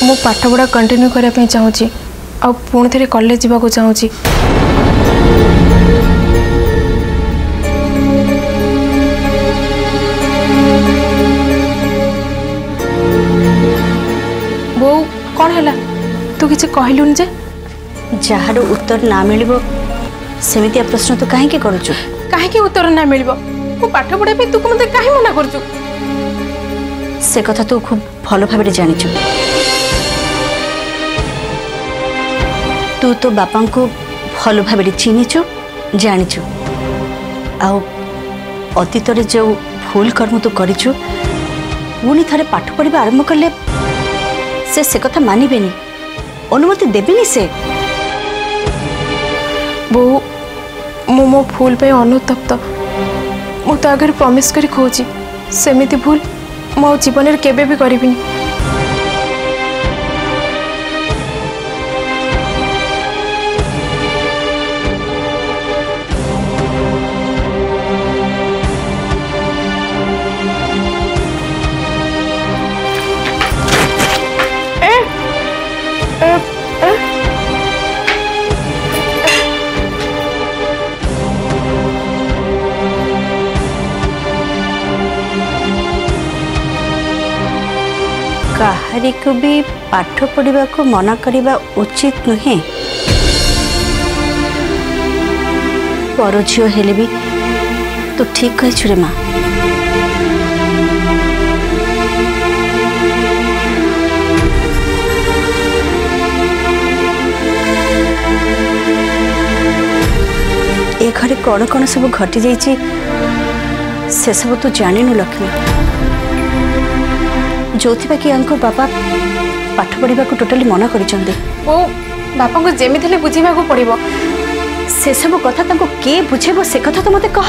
मु पाठ पढ़ा कंटिन्यू करने चाहूँगी आ पुणी थे कॉलेज जावाक चाहूँगी। बो कौन है तू किसी कहलुन जे जार उत्तर ना मिल सेमितिया प्रश्न तो कहीं करुचु कहीं उत्तर ना मिल पाठ पढ़ा तू मत कहीं मना कर से कथा तू खूब भल भाव जानिचु। तू तो बापा को भल भाव चिन्हिचु जानिचु आउ अतीत जो भूल कर्म तू करिचु पुणी थे पाठ पढ़ा आरंभ कले से कथा मानिबेनी अनुमति देबेनी से बो मो भूल पे अनुतप्त मु तो आगे प्रॉमिस करी खोजी सेमिति भूल मो जीवन में केबे भी करिबिनी। काहारी को भी पाठ पढ़ा को मना करवा उचित नुहे पर झील हेले भी तू ठीक कही रे माँ। ए घरे कौन कौन सब घटी जाइए से सब तू जानिनु लक्ष्मी जो कि बापा पाठ पढ़ा को टोटाली मना करिसेंते ओ बापा को जेमिति हेले बुझीबा को पड़िबो से सब कथा तांको के बुझेबो से कथा तो मते कह।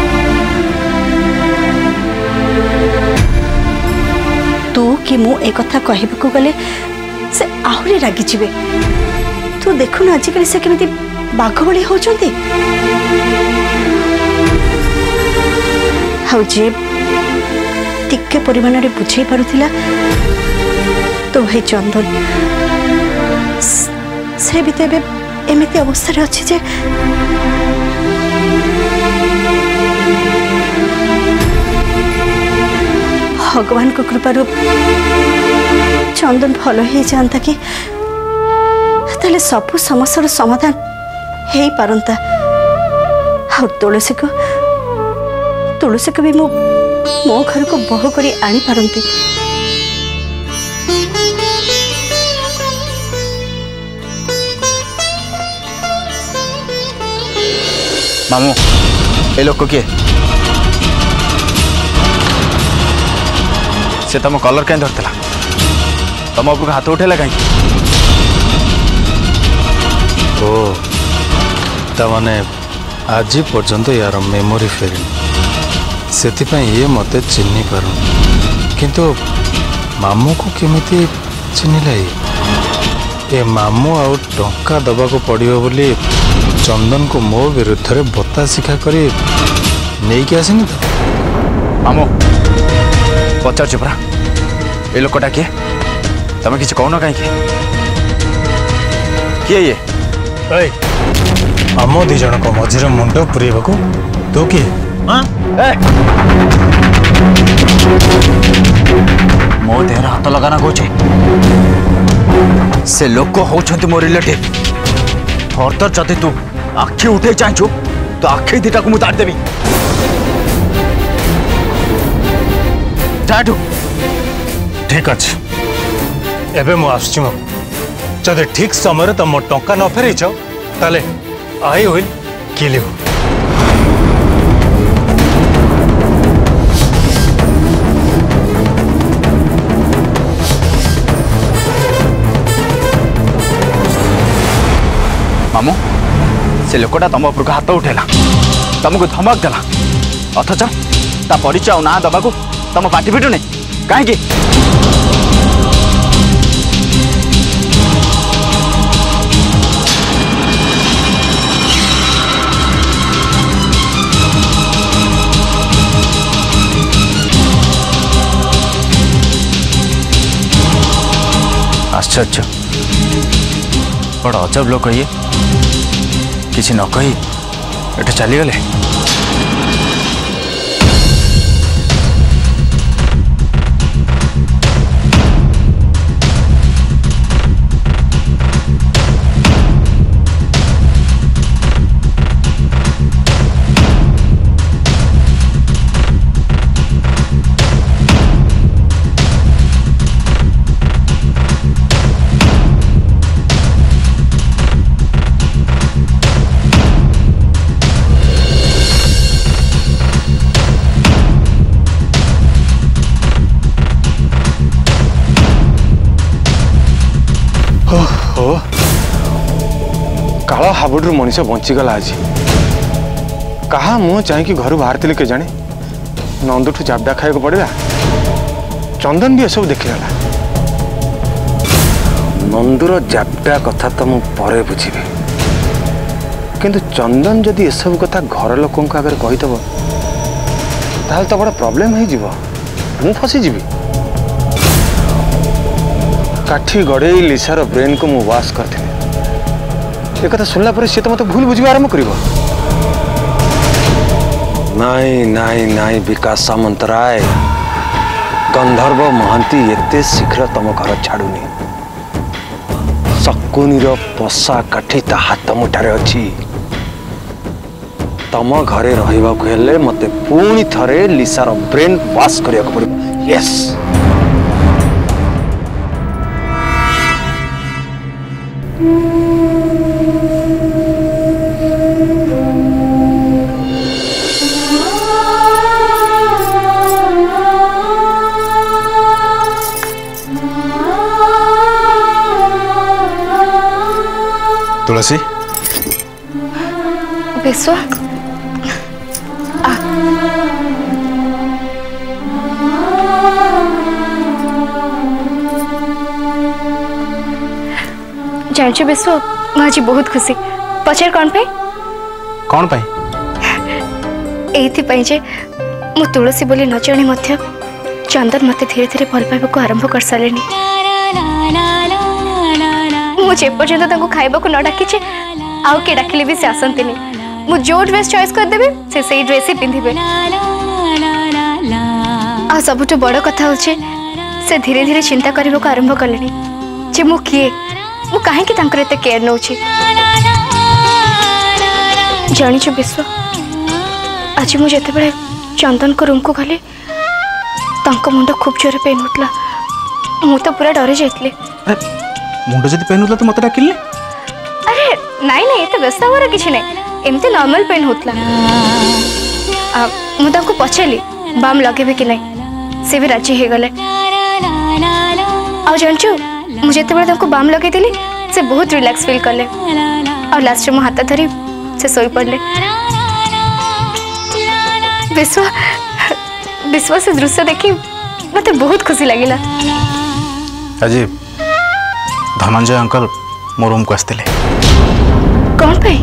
तू कि मु ए कथा कहबा को गले से आहुरी रागी जिवे तू देखु ना आजिकल से केमिति बाघ बड़ी होचंती हाउ जे टिके परिमाण रे बुझे पारुथिला तो भाई चंदन से भी तेबे एमिति अवस्था रे अछि जे भगवान को कृपारू चंदन भल हो जाता कि ताले सबु समस्या समाधान हो पारंता। हाँ तुलसी को भी मो घर को बहु करी आनी पारंती। मामू ए लोक किए से तुम कलर कहीं धरता तुम उपरको हाथ उठेला कहीं ओ तमाने आज पर्यंत यार मेमोरी फेरनी से ये मते चिन्ह पार किंतु मामू को केमिति चिन्हला ये मामू आ टंका दबा को पड़ो बोली चंदन को मो विरुद्ध रे बता शिखा करी नहीं कि आसनी तो मामू पचार परा ये लोकटा किए तुम किसी कहन कहीं किए ये आम दी जन को मझे मुंड पुरेबा को तू किए मो देहर हाथ लगाना कहे से लोक होती मो रिलेटिव फर्दर जदि तू आखि उठे चाहू तो आखि दीटा को मुझे देवी ठीक अच्छे एबे मु आसुची मो जदि ठीक समय तुम टंका न फेरच ताले आई विल किल यू। मामू से लोकटा तुम उपरको हाथ उठेला तुमको धमक देला अथच ता परिचय ना दबा को तुम पार्टी फिटु नहीं कहीं आश्चर्य बड़ अजब लोक ये किसी न कही एटे चलीगले। काला हाबुड्रु मनीष बंचीगला आज कहा मुँह चाहिए घर बाहर थे के जाने नंदुठू जाबडा खाया पड़ा चंदन भी ये सब देखीगला। नंदुर जाबडा कथा तो मुझे बुझी किंतु चंदन जदि ये सब कथा घर लोकों आगे कहीदेव ताल तो बड़ा प्रॉब्लम हो फसीजी काठी गड़े लिसार ब्रेन को मुझे वाश करती एक कथा सुनला पर सी तो मत भूल बुझा आरंभ कर नाई नाई नाई विकास सामंतराय गंधर्व महांती एते शीघ्र तुम घर छाड़ुनी शकुनीर पशा काठी ता हाथ मुठारे अच्छी तम घरे रहिबाकु हेले मते पुणी थरे लिसार ब्रेन वाश करिया को पड़िबो। यस तुलसी विश्व जानछु विश्व मुझे बहुत खुशी पचार कौन पाई कौन पाई एथि जे मु तुलसी बोली न जानी मध्य चंदन मते धीरे धीरे भल पाइबा को आरंभ कर सारे मुझे पर्यंत खाइबा को न डाकी आउ के डाकिले भी से आसंती मु जो ड्रेस चॉइस कर देबे से सही ड्रेस ही पिंधिबे आ सबुठ बड़ कथा होचे से धीरे धीरे चिंता करबा को आरंभ करलेनी जे मु किए मु काहे कि तांकर एते केयर नउची जानी छ विश्व आज मु जते बेले चंदन को रूम को गले तांको मुंड खूब जोरे पेन होतला मु तो पूरा डरे जाइतले मुंड जदी पेन होतला तो मते डाकिले अरे नहीं नहीं एते व्यस्त होरा किछ नहीं एमते नॉर्मल पेन होतला मु तांको पछेली बाम लगेबे कि नहीं से भी राजी हे गले आ जानछु मु जते बेले तांको बाम लगे देली से बहुत रिलैक्स फील करले और लास्ट में हाथ धरी से सोई पड़ले विश्व से दृश्य देखी मते बहुत खुशी लगिला। अजी धनंजय अंकल मो रूम को आसते कौन पे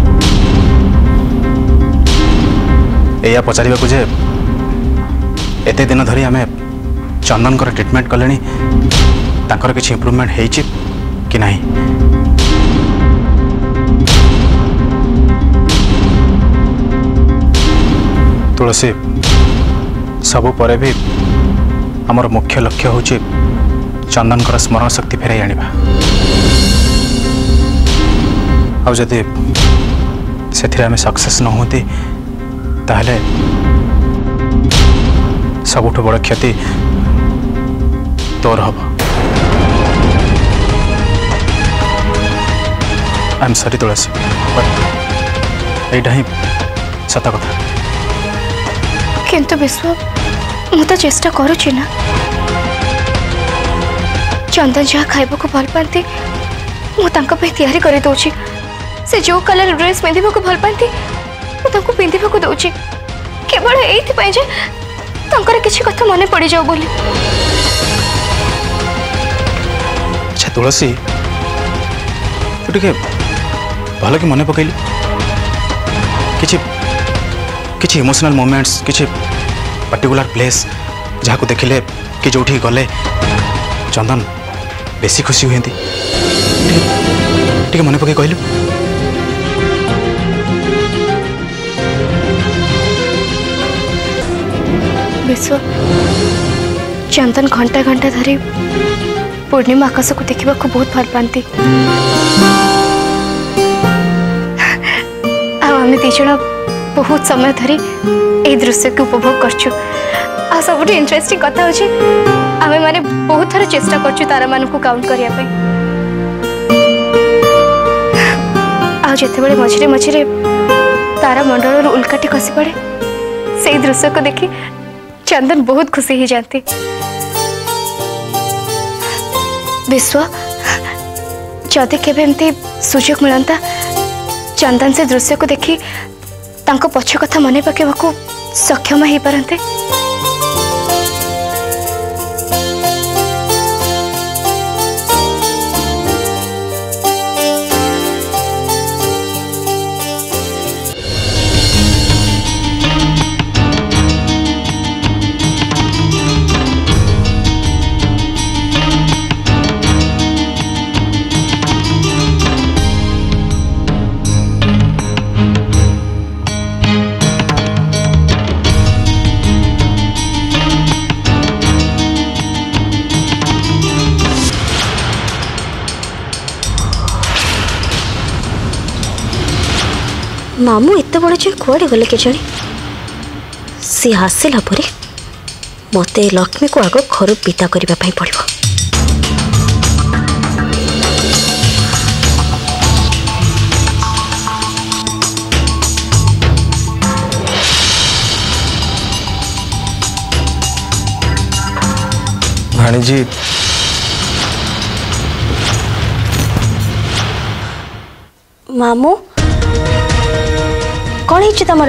या पचारिबा को जे एते दिन धरी आमे चंदन कर ट्रीटमेंट कलेनी तांकर किछि इंप्रूवमेंट हेछि कि नहीं तुलसी सबु परे भी हमर मुख्य लक्ष्य होछि चंदन कर स्मरण शक्ति फेराई आनिबा आ जदि सेथिरे आमे सक्सेस न होती ताहले सबुठ बड़ क्षति तोर हम I am sorry Tulsi but ही सत कथा किंतु विश्व मु तो चेष्टा करुछि ना चंदन जहाँ खाइबा को भल पाती मु तांको पे तैयारी करि दउछि से जो कलर ड्रेस पिंधिबा को भल पाती मु तांको पिंधिबा को दउछि केवल एथि पय जे तांकर किछि कथा मने पड़ी जाऊ बोली। अच्छा तुलसी तू टिके भल कि मने पकैली किछि किछि इमोशनल मोमेंट्स किछि पर्टिकुलर प्लेस जहाँ को देखिले कि जोठी गले चंदन बेसी खुशी हुए मन पके कहलु विश्व चंदन घंटा घंटा धरी पूर्णिमा आकाश को देखा बहुत भल पाती आम दीज बहुत समय धरी ए दृश्य को उपभोग कर सब इंटरेस्टिंग कथा होची आमे माने बहुत थर चेष्टा करछु तारा मान को काउंट करिया पे आ जते बड़े मझिरे मझिरे तारा मंडल उल्काटी खसी पड़े से दृश्य को देखी चंदन बहुत खुशी ही जाती विश्व जदि केबे एमती सुजोग मिलता चंदन से दृश्य को देखी तांको पछ कथा मने पकेबाकू सक्षम हो पारते मामू एत बड़ जो कड़े गले के जानी सी आसला मत लक्ष्मी को आग घर विदा करने पड़ो भाणीजी मामू कौन है तुम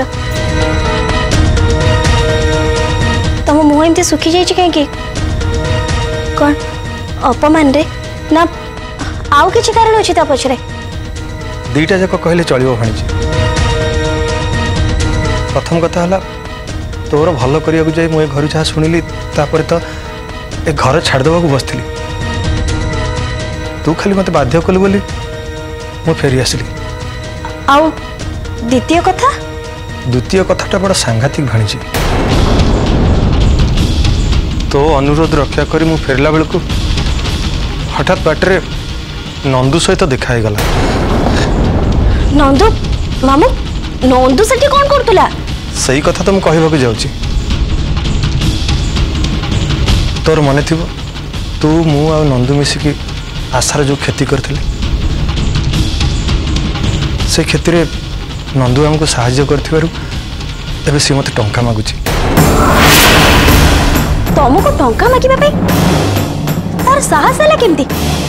तुम मुह एमती सुखी जाइए कहीं कौन अपमान रे ना आउ किसी कारण अच्छी पछरे दीटा जाक कहले चलो भाणीजी प्रथम कथा है तोर भल करने जाए मुझे घर जहाँ शुणिली तापर तो ए घर छाड़देवा बसली तू खाली मत बाध्य कलु बोली मु फेरी आसली आउ द्वितीय कथाटा बड़ा सांघातिक भाणीजी तो अनुरोध रक्षा करी मु फेरला बेलू हठात बाटरे नंदू सहित देखा गला नंदू मामू नंदू सेठी कौन करतुला सही कथा तो मु कहबाक जाउची तोर मने थिबो तू मु आ नंदू मिसिकी आशार जो खेती करथिले से खेती रे नंदू हमको साहाय्य करथिबारु एबे सी मते टंका मागुची तुमको टंका मागिबा पे तार साहस हला केमती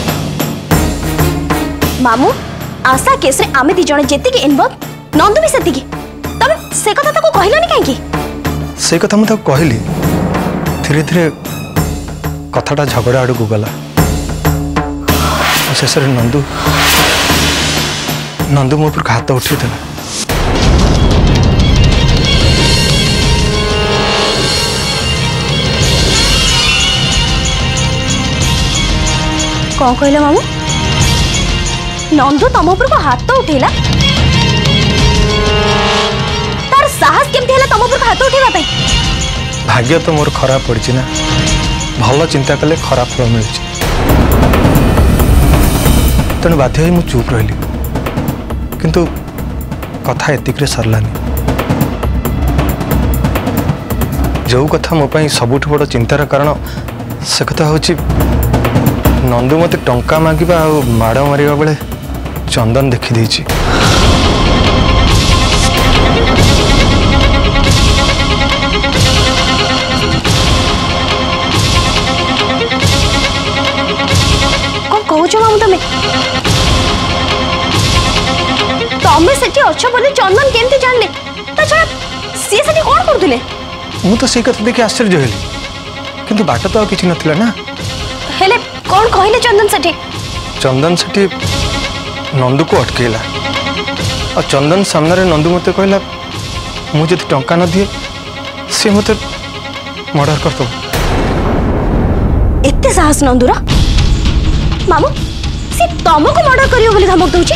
मामू आशा केस रे आमे दी जणे जेति के इन्वॉल्व नंदू भी सेति की तमे से कथा ताको कहलानी काहे की से कथा मु ताको कहली धीरे धीरे कथाटा झगड़ा आड़ को गला शेष नंदू नंदू मो ऊपर हाथ उठी था कौन कहले मामू नंदू तुम ऊपर को हाथ तो उठेला तार साहस केमती हला तुम ऊपर को हाथ उठेबा पे भाग्य तो मोर खराब पड़ी ना भल चिंता कले खराब फल मिल तेणु बाध्य मु चुप रही किंतु कथा एतिक सरलानी जो कथा मो सबुठ बड़ चिंतार कारण से कथा हूँ नंदू मत टंका मागिबा आ माड़ मारिबा बेले चंदन देखी देछि कौन कहूच मामू तमें सेठी अच्छ बोले चंदन केमती जानले ता छड़ा सी सेठी कोन करथुले मु तो से कथा देखि आश्चर्य हेली किंतु बाट तो किछि नथिला ना हेले कौन कहले चंदन सेठी नंदू को अटकेला और चंदन सामने नंदू मत कहला मुझे टंका न दिए सी मत मर्डर कर दो एते साहस नंदूरा मामू से तुमको मर्डर करियो बोली धमक दउची।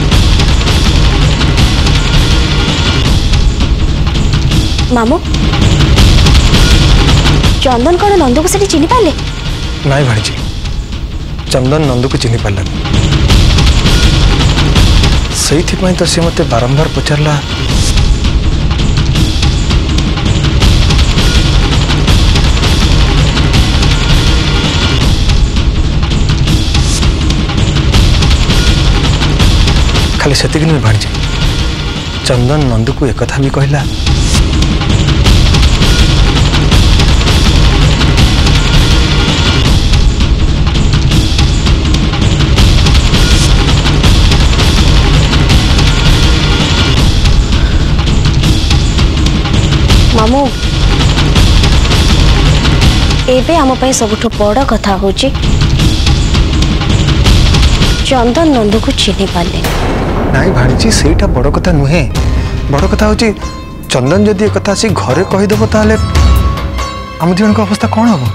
मामू चंदन कौन नंदू को सेठी चिन्ह पाले? नाई भाणीजी चंदन नंदू को चिन्ह पारानी से तो सी मत बारंबार पचारला खाली से नुहे भाणीजी चंदन नंदू को एक भी कहला मामू एबे आम पई सबुठु बड़ कथा होची चंदन नंदू को चिन्ह पाले। नाई भाणीजी सेटा बड़ कथा नुहे बड़ कथा होची चंदन जदि एक कथा आसी घरे कहीदेव ताले आम जीवन को अवस्था कौन हम?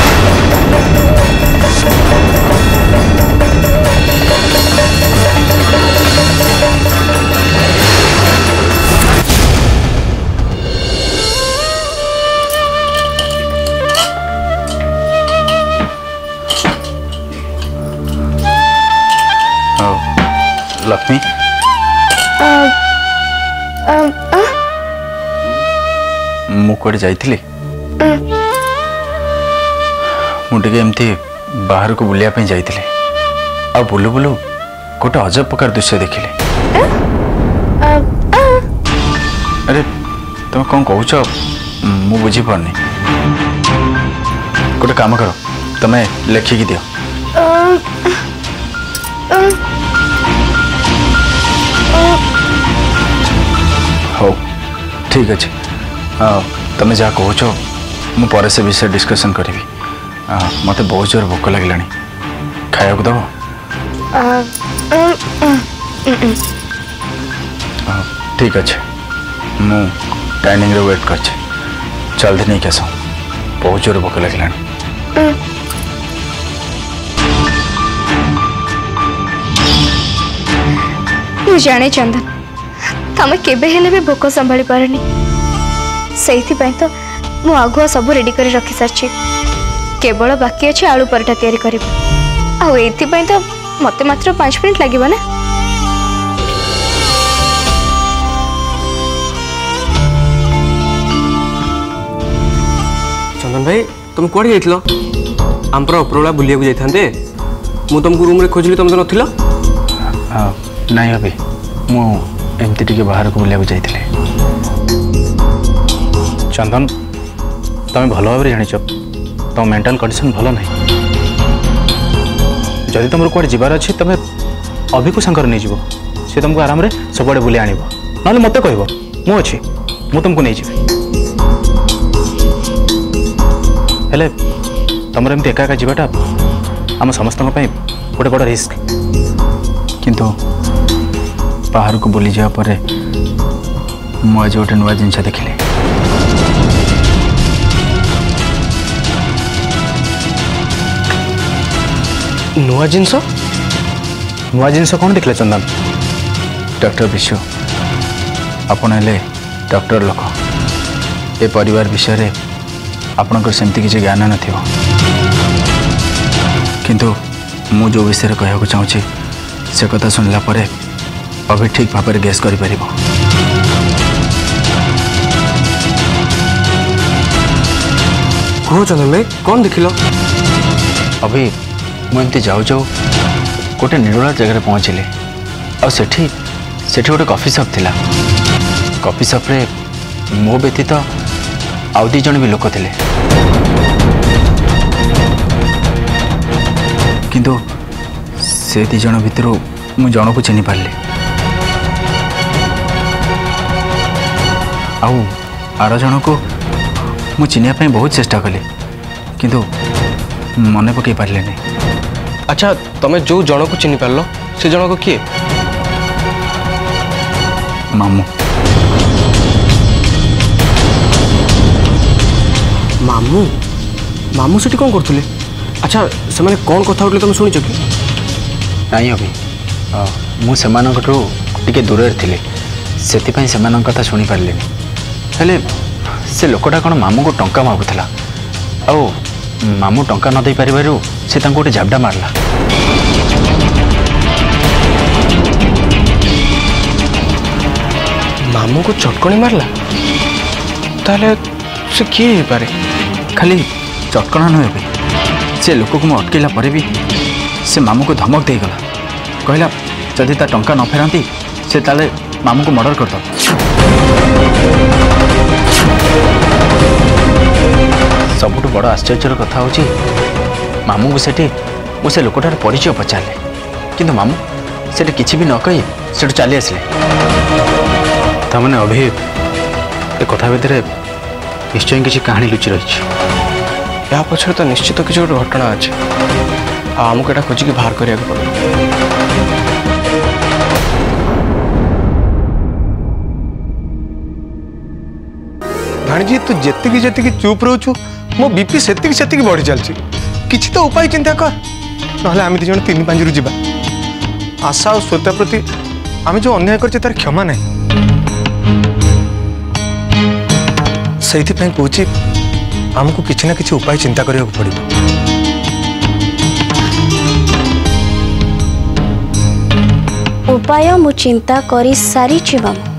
लक्ष्मी मुझे जाइली मुझे एमती बाहर को बुलिया जाइली आ बुलू बुलू गोटे अजब प्रकार दृश्य देखिले। अरे तुम कौन कह मु बुझी पारनी गोटे काम कर तुम्हें लिखिकी दियो। हो ठीक अच्छे तुम्हें जहाँ कह मुझे से विषय डिस्कसन करी मत बहुत जोर भोक लगे खाया दब ठीक अच्छे मु डाइनिंग रे वेट कर जल्दी नहीं आस बहुत जोर भोक लगे। मु जाने चंदन तमें केबे हेले भी भोक संभाली पारनी से तो मु आगुआ सब रेडी कर रखी सारी केवल बाकी अच्छे आलू पराठा तैयारी कर तो मत मात्र 5 मिनट लगे ना। चंदन भाई तुम कौन जाइल आम पर उपरला बुलिया जाते मु तुमको रूम रे खोजली तुम तो नथिल? नहीं अभी मुझे टे बाहर को बुलिया जाइए। चंदन तुम भल भाव जाच तुम मेंटल कंडीशन भल ना जदि तुम कौन जबार अच्छे तुम अभी को सांकर नहीं जीव सी तुमको आराम से सब आड़े बुले आण ना मत कह मुझे तुमको नहीं जी हेले तुम एमती एका एका जाटा आम समस्त गोटे बड़ रिस्क किंतु बाहर को बुली जा पर मुझे गोटे नुआ जिनस देखिले। नुआ जिनस कौन देखले चंदन? डॉक्टर विश्व आपण हेले डॉक्टर लोक ए परिवार विषय रे आपणकर सेमती किसी ज्ञान न थिबो किंतु मु जो विषय कहूँ चाहूँगी से कथा सुनला परे अभी ठीक भाव में गेस कर पारिबो। कहो चंदन भाई कौन देखिल? अभी मुझे जाऊ जाऊ गोटे निरोला जगह पहुँचले आ सेठी गोटे कॉफी शॉप थिला। कॉफी शॉप रे मो व्यतीत आउ 2 जन भी लोक थे किंतु से 2 जन भितर मु जन को चिन्ह पारे आर जन को मु चिन्ह बहुत चेष्टा कली किंतु मन पकई पारे नहीं। अच्छा तुम जो जन को चिन्ह पार से जन को किए? मामू। मामू मामू से कौन करते? अच्छा से कौन कथा तुम शुणी कि? नहीं अभी मुझे टिके दूर थी से कथा शुणी पारे हेले से लोकटा कौन मामू को टंका मागुला आ मामू टंका न दे पारू से गोटे झापटा मारला मामू को चटकणी मारला ताले से किए हो पारे खाली चटकणा नुहे से लोक को अटकला पर भी से मामू को धमक देगला कहला जदि ता टंका न फेरती से ताले मामू को मर्डर कर दो सबुठ बड़ आश्चर्यर कथा हूँ मामू को सेठी वो से लोकटार परिचय पचारे किंतु मामू से किसी भी न कही से चली आसिले तमें अभी ए कथा भितर निश्चय किसी कहानी लुचि रही या पछरे तो निश्चित किसी गोटे घटना अच्छे आमको यहाँ खोजिक बाहर करा पड़े भाणीजी तू जेतिकी जेतिकी चुप रोचु मो बीपी सेतिकी सेतिकी बढ़ी चलची किछि तो उपाय चिंता कर नहले आमे दी जण 3-5 रु जिबा आशा और श्वेता प्रति आमे जो अन्याय करछे तार क्षमा नहीं सहीथि पई कहूची आमको किछि ना किछि उपाय चिंता करिया पड़िबो उपाय मु चिंता करी सारी मामू